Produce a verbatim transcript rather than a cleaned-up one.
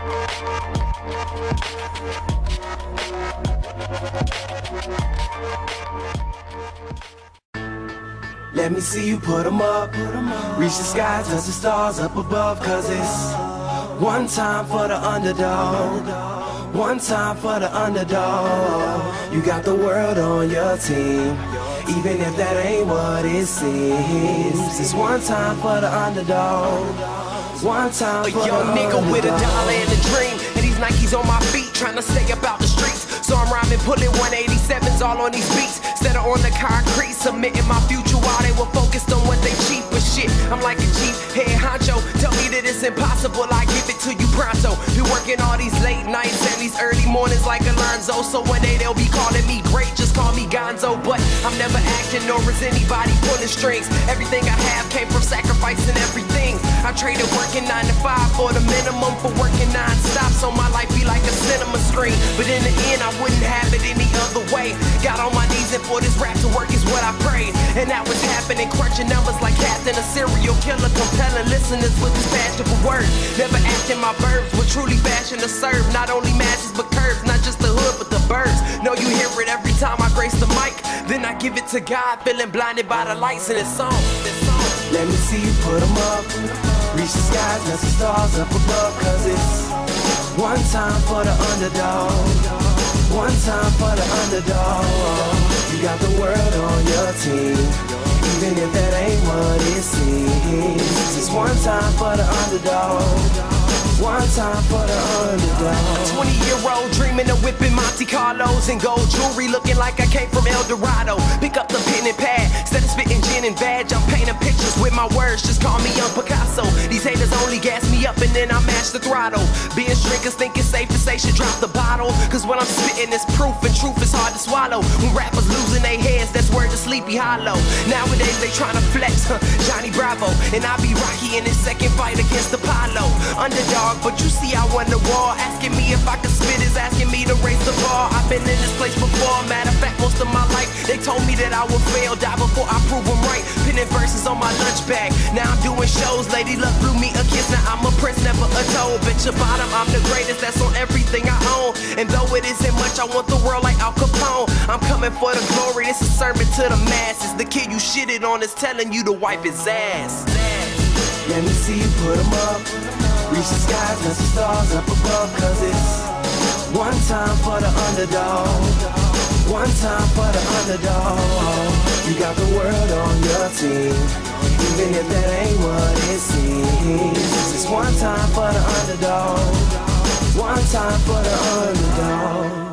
Let me see you put 'em up. Reach the sky, touch the stars up above. Cause it's one time for the underdog. One time for the underdog. You got the world on your team, even if that ain't what it seems. It's one time for the underdog. One time for a young nigga underdog. with a dollar and a dream, and these Nikes on my feet, trying to stay about the streets. So I'm rhyming, pulling one eighty-sevens all on these beats, instead of on the concrete, submitting my future while they were focused on what they cheap. But shit, I'm like a chief head honcho. Tell me that it's impossible, I give it to you pronto. Been working all these late nights and these early mornings like Alonzo. So one day they'll be calling me great, just call me Gonzo. But I'm never acting, nor is anybody pulling strings. Everything I have came from sacrificing everything. I traded working nine to five for the minimum for working non-stop, so my life be like a cinema screen. But in the end, I wouldn't have it any other way. Got on my knees and for this rap to work is what I prayed. And that was happening, crunching numbers like Captain, a serial killer, compelling listeners with this passion for words. Never acting my verbs, but truly fashion to serve. Not only matches but curves, not just the hood but the birds. Know you hear it every time I grace the mic. Then I give it to God, feeling blinded by the lights in this song. This song. Let me see you put 'em up. Reach the skies, touch the stars up above. Cause it's one time for the underdog. One time for the underdog. You got the world on your team, even if that ain't what it seems. It's one time for the underdog. One time for the underdog. twenty year old dreaming of whipping Monte Carlos and gold jewelry, looking like I came from El Dorado. Pick up the pen and pad, instead of spitting gin and vag, I'm painting pictures with my words, just call me Young Picasso. These haters only gas me up and then I mash the throttle. Being drinkers think it's safe to say should drop the bottle, cause what I'm spitting is proof and truth is hard to swallow. When rappers losing their heads, that's word to Sleepy Hollow. Nowadays they tryna flex, huh, Johnny Bravo, and I be Rocky in his second fight against Apollo. Underdog, but you see I won the war. Asking me if I could spit is asking me to raise the bar. I've been in this place before, matter of fact most of my life. They told me that I would fail, die before I prove them right. Pinning verses on my lunch bag, now I'm doing shows. Lady Luck blew me a kiss, now I'm a prince, never a toad. Bitch your bottom, I'm the greatest, that's on everything I own. And though it isn't much, I want the world like Al Capone. I'm coming for the glory, this is sermon to the masses. The kid you shitted on is telling you to wipe his ass. Let me see you put 'em up. Reach the skies, touch the stars up above. Cause it's one time for the underdog. One time for the underdog. You got the world on your team, even if that ain't what it seems. It's one time for the underdog. One time for the underdog.